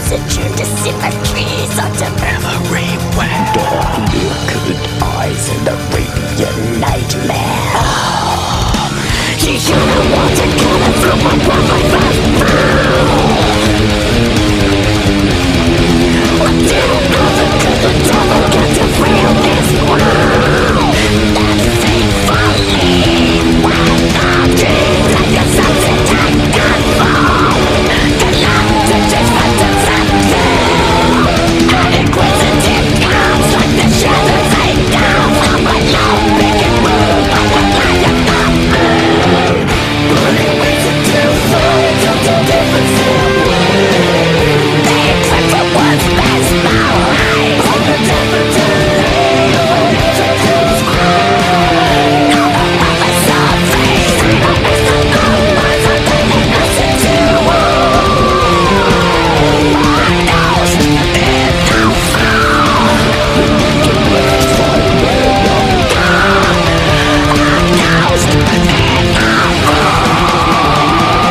listen to symmetries unto everywhere. Dark liquid eyes in the radiant nightmare. You don't want to cut it from my until other could the devil get to feel this world. That's faithfully when the dreams like a sunset and gunfall. The light that just went to and inquisitive comes like the shadows lay down from my love making room by the light of the moon. Burning ways into fire till the difference in they accept the words best now eyes on the temperature when it's a tooth cry. All the promise of face and the best of the words are telling us into our nose is now found. The words for the young God. Our nose is now found.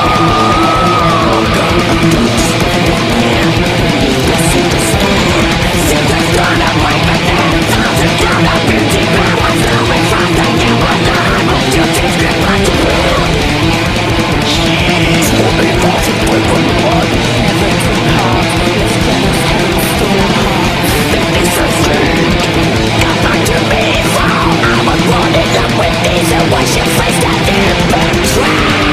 Wash your face down in betray.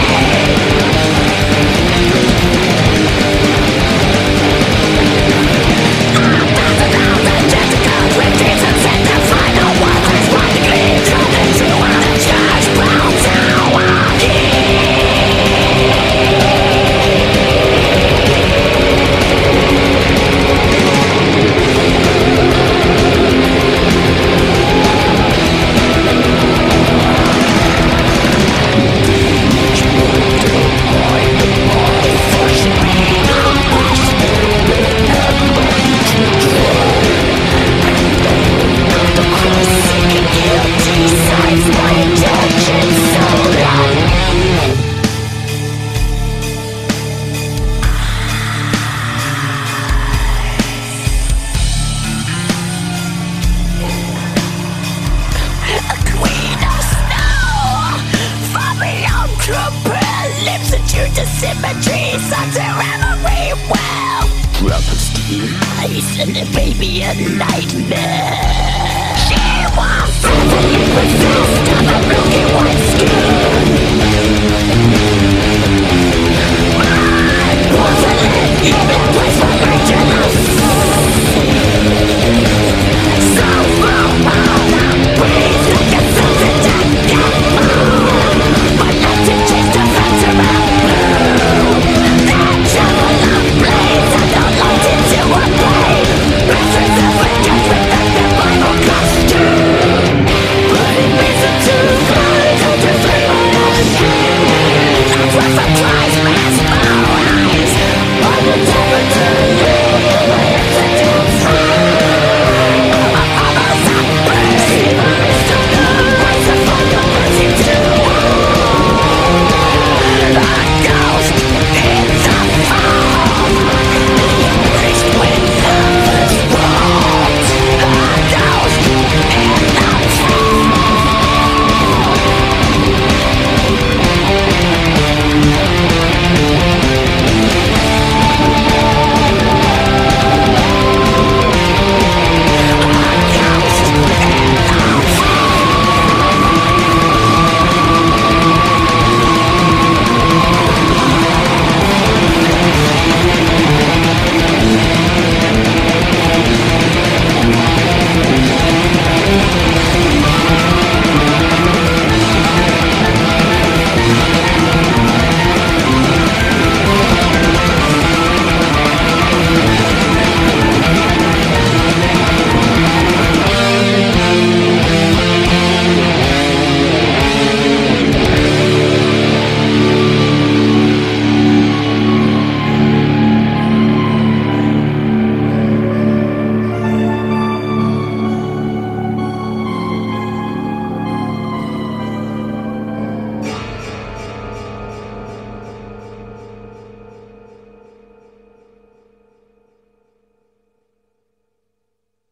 Symmetries unto every well. Travesty lies in the baby a nightmare. She was utterly possessed of a milky white skin.